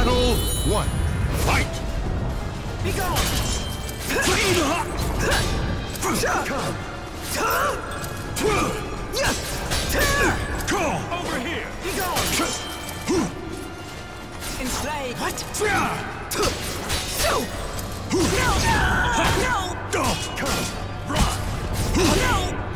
Battle 1. Fight! Be gone! Over here! Be gone! Enslave! What? No! No! Run! No!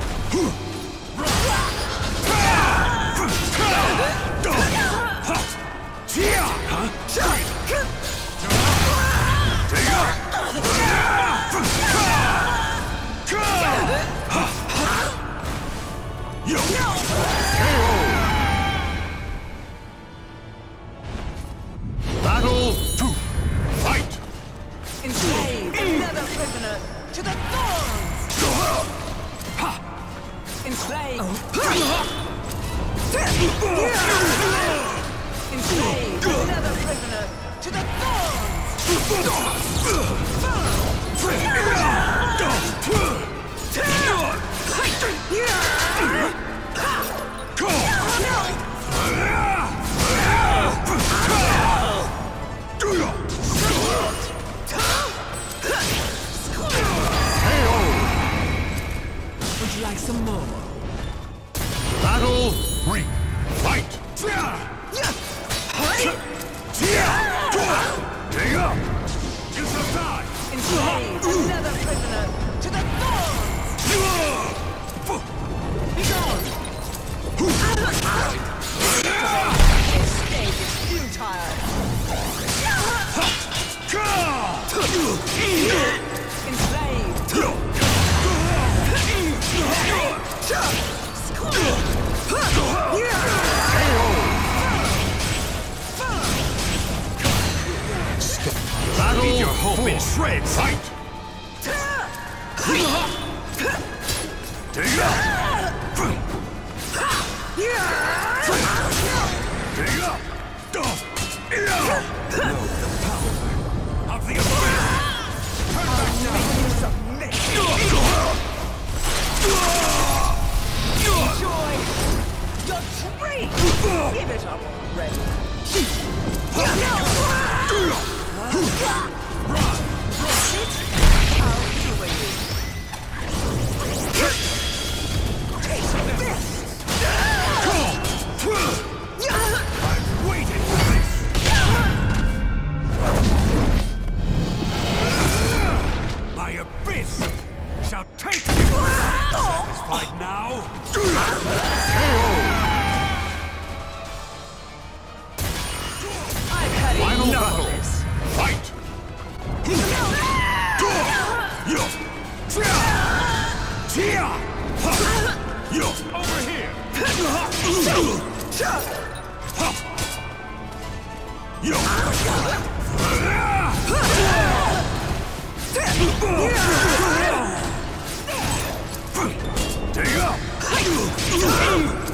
Battle 2. Fight! Enslave another prisoner to the thorns! Enslave! Enslave another prisoner to the Would you like some more? Battle 3. Fight! Dig up! Use the time! Enslave another prisoner to the thorns! Be gone! This stage is futile! Enslave! Battle Leave your hope in shreds! Fight! Dig up! Dig up! Know the power of the abyss! Turn back down! Enjoy your treat! Give it up already! I'll do it. Taste this! I've waited for this! My abyss shall take you! Satisfied now? I've had Final enough battle! of this! Fight! Over here! Dig up!